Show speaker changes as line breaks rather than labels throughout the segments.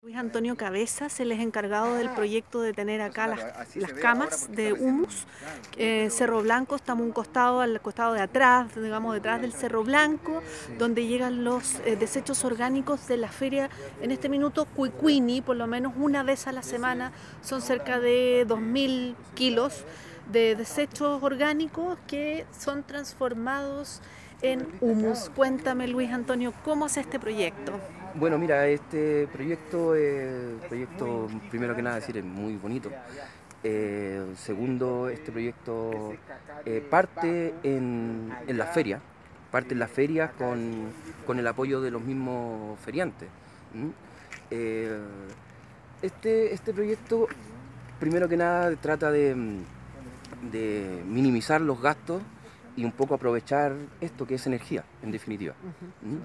Luis Antonio Cabezas, él es encargado del proyecto de tener acá las camas de humus. Cerro Blanco, estamos al costado de atrás, digamos detrás del Cerro Blanco, donde llegan los desechos orgánicos de la feria, en este minuto Cuicuini, por lo menos una vez a la semana, son cerca de 2000 kilos de desechos orgánicos que son transformados en humus. Cuéntame, Luis Antonio, ¿cómo es este proyecto?
Bueno, mira, este proyecto, primero que nada decir, es muy bonito. Segundo, este proyecto parte en la feria con el apoyo de los mismos feriantes. ¿Mm? Eh, este proyecto, primero que nada, trata de minimizar los gastos y un poco aprovechar esto que es energía, en definitiva. ¿Mm?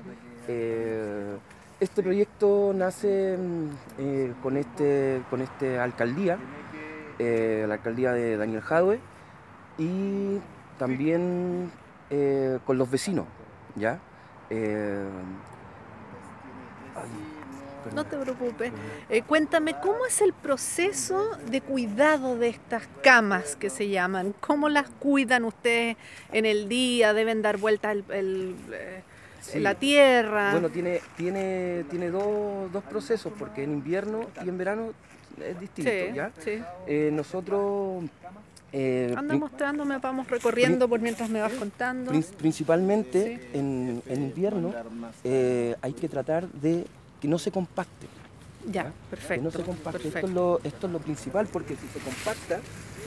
Este proyecto nace con esta alcaldía, la alcaldía de Daniel Jadue, y también con los vecinos, ¿ya?
No te preocupes. Cuéntame, ¿cómo es el proceso de cuidado de estas camas que se llaman? ¿Cómo las cuidan ustedes en el día? ¿Deben dar vuelta
Sí.
la tierra?
Bueno, tiene dos procesos, porque en invierno y en verano es distinto,
Sí,
¿ya?
sí.
Nosotros...
Anda mostrándome, vamos recorriendo por mientras me vas contando.
Principalmente
Sí.
en invierno hay que tratar de que no se compacte.
Ya, perfecto.
Que no se compacte.
Perfecto.
Esto es lo principal, porque si se compacta,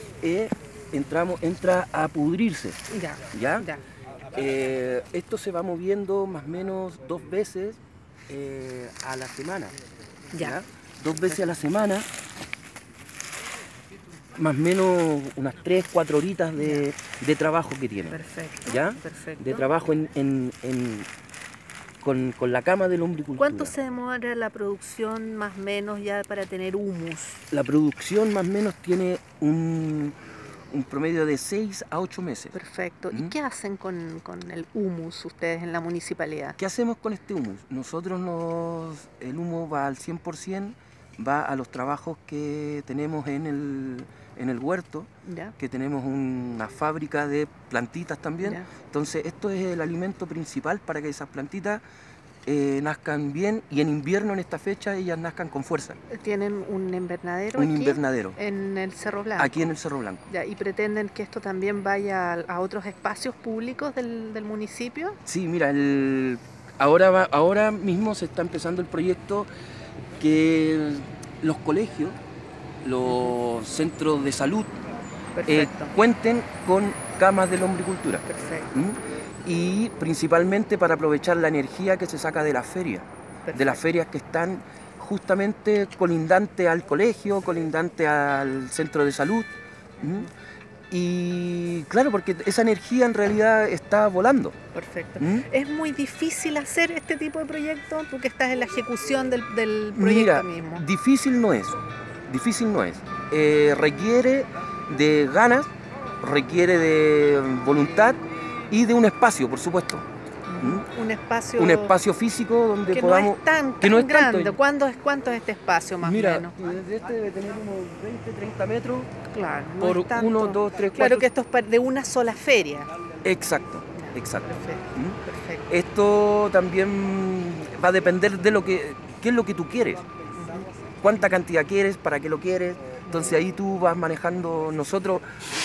entra a pudrirse.
Ya,
¿Ya?
ya.
Esto se va moviendo más o menos 2 veces a la semana.
Ya.
2 veces a la semana, más o menos unas 3-4 horitas de trabajo que tiene.
Perfecto.
¿Ya?
Perfecto.
De trabajo con la cama de lombricultura.
¿Cuánto se demora la producción más o menos ya para tener humus?
La producción más o menos tiene un promedio de 6 a 8 meses.
Perfecto. ¿Y qué hacen con el humus ustedes en la municipalidad?
¿Qué hacemos con este humus? El humus va al 100%, va a los trabajos que tenemos en el huerto,
¿Ya?
que tenemos una fábrica de plantitas también.
¿Ya?
Entonces esto es el alimento principal para que esas plantitas nazcan bien, y en invierno, en esta fecha, ellas nazcan con fuerza.
¿Tienen un invernadero
Un
aquí?
invernadero.
En el Cerro Blanco.
Aquí en el Cerro Blanco.
Ya, ¿y pretenden que esto también vaya a otros espacios públicos del municipio?
Sí, mira, ahora mismo se está empezando el proyecto que los colegios, los centros de salud, cuenten con camas de lombricultura.
Perfecto.
Y principalmente para aprovechar la energía que se saca de la feria, de las ferias que están justamente colindantes al colegio, colindantes al centro de salud. Y claro, porque esa energía en realidad está volando.
Perfecto. ¿Es muy difícil hacer este tipo de proyectos? Tú que estás en la ejecución del proyecto mismo.
Difícil no es. Requiere de ganas, requiere de voluntad y de un espacio, por supuesto. Un espacio físico donde podamos...
Que no es tan grande. ¿Cuánto es este espacio más o menos?
Este debe tener unos 20-30 metros.
Claro, no
por
es tanto.
1, 2, 3, 4.
Claro que esto es de una sola feria.
Exacto.
Perfecto.
Esto también va a depender de qué es lo que tú quieres. Cuánta cantidad quieres, para qué lo quieres. Entonces ahí tú vas manejando. Nosotros,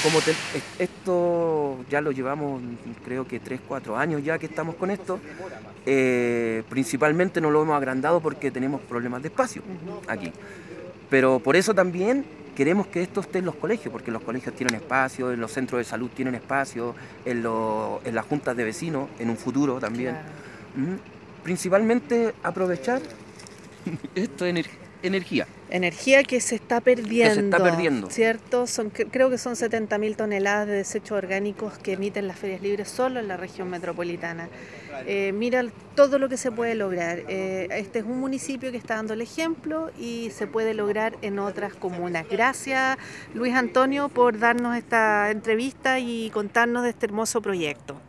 esto ya lo llevamos, creo que 3-4 años ya que estamos con esto. Principalmente no lo hemos agrandado porque tenemos problemas de espacio aquí. Pero por eso también queremos que esto esté en los colegios, porque los colegios tienen espacio, en los centros de salud tienen espacio, en las juntas de vecinos, en un futuro también. Claro. Principalmente aprovechar esto de energía.
Energía que se está perdiendo.
Que se está perdiendo.
¿Cierto? Creo que son 70.000 toneladas de desechos orgánicos que emiten las ferias libres solo en la región metropolitana. Mira todo lo que se puede lograr. Este es un municipio que está dando el ejemplo y se puede lograr en otras comunas. Gracias, Luis Antonio, por darnos esta entrevista y contarnos de este hermoso proyecto.